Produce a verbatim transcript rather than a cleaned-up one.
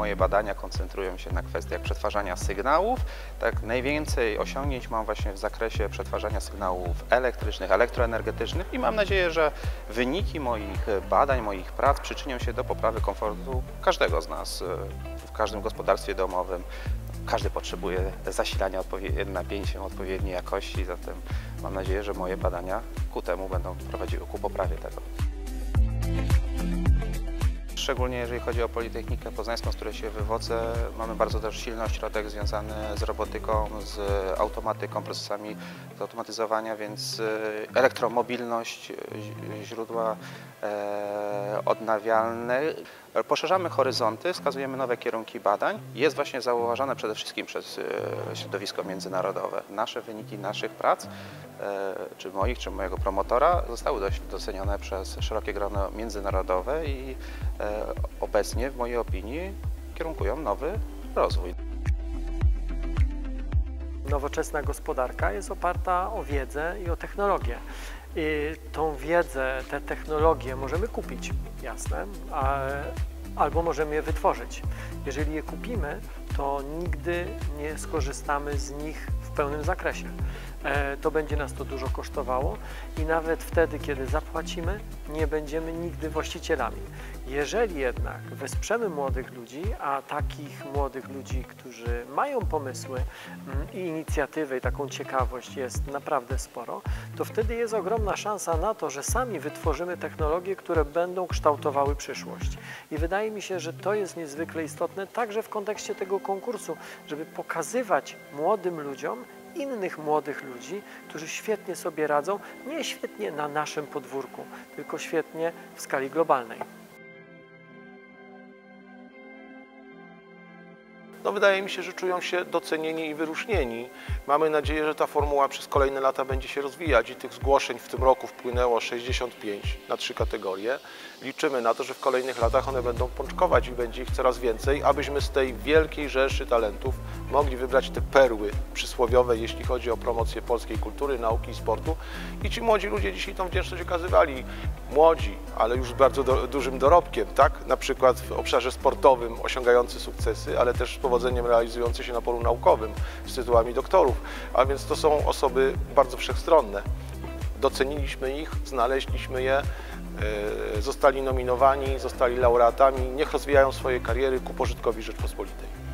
moje badania koncentrują się na kwestiach przetwarzania sygnałów. Tak, najwięcej osiągnięć mam właśnie w zakresie przetwarzania sygnałów elektrycznych, elektroenergetycznych i mam nadzieję, że wyniki moich badań, moich prac przyczynią się do poprawy komfortu każdego z nas w każdym gospodarstwie domowym. Każdy potrzebuje zasilania napięciem odpowiedniej jakości, zatem mam nadzieję, że moje badania ku temu będą prowadziły, ku poprawie tego. Szczególnie jeżeli chodzi o Politechnikę Poznańską, z której się wywodzę, mamy bardzo też silny ośrodek związany z robotyką, z automatyką, procesami zautomatyzowania, więc elektromobilność, źródła odnawialne. Poszerzamy horyzonty, wskazujemy nowe kierunki badań. Jest właśnie zauważane przede wszystkim przez środowisko międzynarodowe. Nasze wyniki naszych prac, czy moich, czy mojego promotora, zostały docenione przez szerokie grono międzynarodowe i obecnie, w mojej opinii, kierunkują nowy rozwój. Nowoczesna gospodarka jest oparta o wiedzę i o technologię. I tą wiedzę, te technologie możemy kupić, jasne, a, albo możemy je wytworzyć. Jeżeli je kupimy, to nigdy nie skorzystamy z nich w pełnym zakresie. E, to będzie nas to dużo kosztowało i nawet wtedy, kiedy zapłacimy, nie będziemy nigdy właścicielami. Jeżeli jednak wesprzemy młodych ludzi, a takich młodych ludzi, którzy mają pomysły i inicjatywy i taką ciekawość jest naprawdę sporo, to wtedy jest ogromna szansa na to, że sami wytworzymy technologie, które będą kształtowały przyszłość. I wydaje mi się, że to jest niezwykle istotne także w kontekście tego konkursu, żeby pokazywać młodym ludziom innych młodych ludzi, którzy świetnie sobie radzą, nie świetnie na naszym podwórku, tylko świetnie w skali globalnej. No, wydaje mi się, że czują się docenieni i wyróżnieni. Mamy nadzieję, że ta formuła przez kolejne lata będzie się rozwijać i tych zgłoszeń w tym roku wpłynęło sześćdziesiąt pięć na trzy kategorie. Liczymy na to, że w kolejnych latach one będą pączkować i będzie ich coraz więcej, abyśmy z tej wielkiej rzeszy talentów mogli wybrać te perły przysłowiowe, jeśli chodzi o promocję polskiej kultury, nauki i sportu. I ci młodzi ludzie dzisiaj tą wdzięczność okazywali. Młodzi, ale już z bardzo do, dużym dorobkiem, tak? Na przykład w obszarze sportowym osiągający sukcesy, ale też z powodzeniem realizujący się na polu naukowym z tytułami doktorów. A więc to są osoby bardzo wszechstronne. Doceniliśmy ich, znaleźliśmy je, zostali nominowani, zostali laureatami. Niech rozwijają swoje kariery ku pożytkowi Rzeczpospolitej.